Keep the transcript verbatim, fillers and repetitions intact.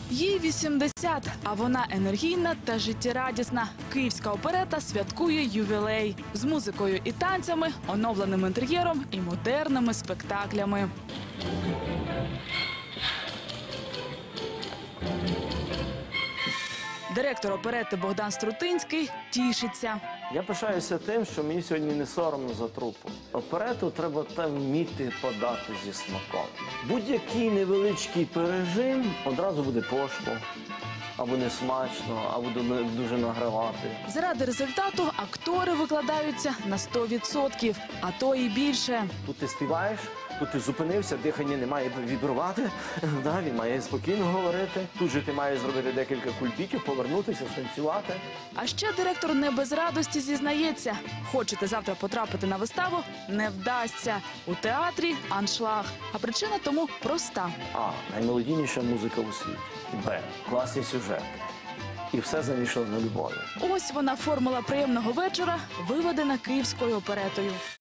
Їй вісімдесят, а вона енергійна та життєрадісна. Київська оперета святкує ювілей з музикою і танцями, оновленим інтер'єром і модерними спектаклями. Директор оперети Богдан Струтинський тішиться. Я пишаюся тим, що мені сьогодні не соромно за трупу. Оперету треба там вміти подати зі смаком. Будь-який невеличкий пережим одразу буде пошло, або несмачно, або дуже награвати. Заради результату актори викладаються на сто відсотків, а то і більше. Тут ти співаєш, тут ти зупинився, дихання не має вібрувати, да, він має спокійно говорити. Тут же ти маєш зробити декілька кульбітів, повернутися, станцювати. А ще директор не без радості зізнається. Хочете завтра потрапити на виставу – не вдасться. У театрі – аншлаг. А причина тому проста. А. Наймелодійніша музика у світі. Б. Класні сюжети. І все замішано на любові. Ось вона формула приємного вечора, виведена Київською оперетою.